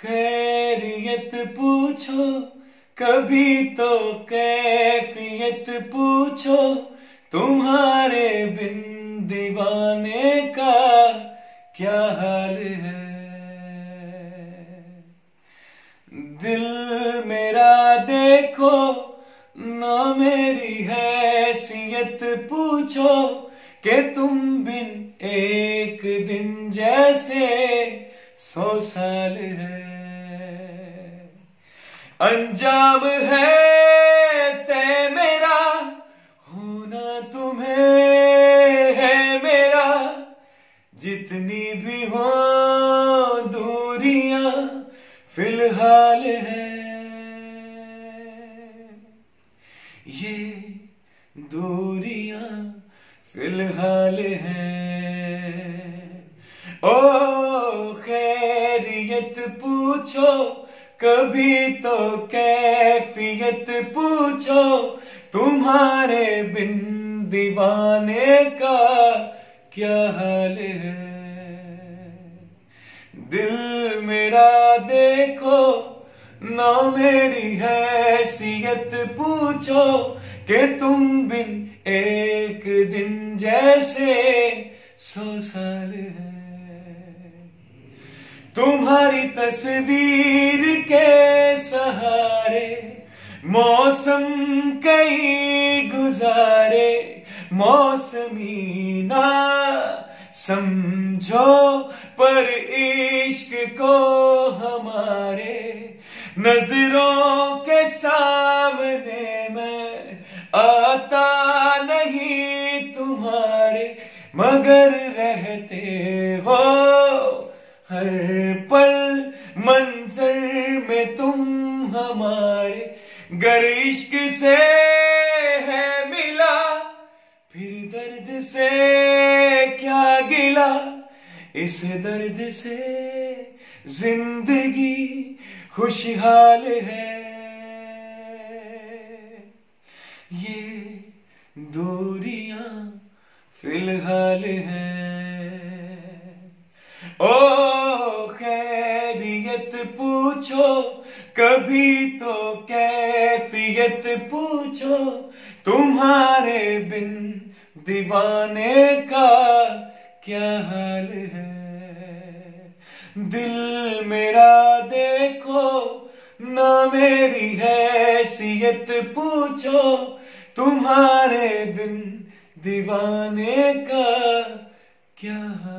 खैरियत पूछो, कभी तो कैफियत पूछो, तुम्हारे बिन दीवाने का क्या हाल है। दिल मेरा देखो ना, मेरी हैसियत पूछो कि तुम बिन एक दिन जैसे 100 साल है। अंजाम है तय मेरा, होना तुम्हें है मेरा, जितनी भी हो दूरियां फिलहाल है। ये दूरियां फिलहाल है। ओ खैरियत पूछो, कभी तो कैफियत पूछो, तुम्हारे बिन दीवाने का क्या हाल है। दिल मेरा देखो ना, मेरी हैसियत पूछो कि तुम बिन एक दिन जैसे 100 साल है। तुम्हारी तस्वीर के सहारे मौसम कई गुजारे, मौसमी ना समझो पर इश्क को हमारे, नजरों के सामने मैं आता नहीं तुम्हारे, मगर रहते हो हर पल मंजर में तुम हमारे। गर इश्क से है मिला फिर दर्द से क्या गिला, इस दर्द से जिंदगी खुशहाल है। ये दूरियां फिलहाल हैं। ओ खैरियत पूछो, कभी तो कैफियत पूछो, तुम्हारे बिन दीवाने का क्या हाल है। दिल मेरा देखो ना, मेरी हैसियत पूछो, तुम्हारे बिन दीवाने का क्या हाल है।